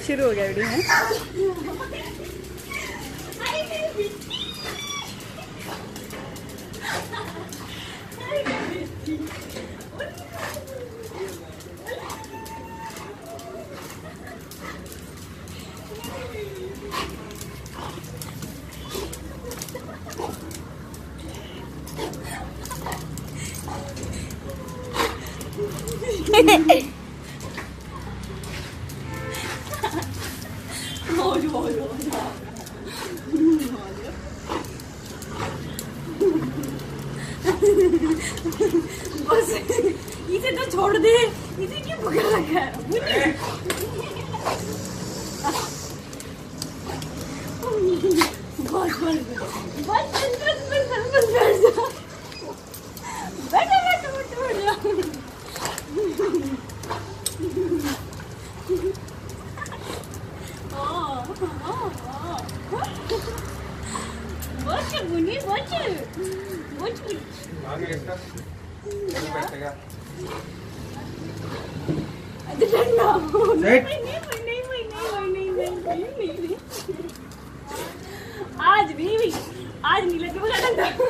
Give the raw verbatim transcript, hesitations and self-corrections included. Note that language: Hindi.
शुरू हो गया वीडियो है। बस इसे तो छोड़ दे, इसे क्यों पकड़ रखा है? बस बस बस बस बस बस बैठ जा, बैठ बैठ बैठ बैठ जा। बच बुनी बच बच आगे इसका बैठेगा डंडा नहीं नहीं नहीं नहीं नहीं नहीं आज भी आज नहीं लगेगा डंडा।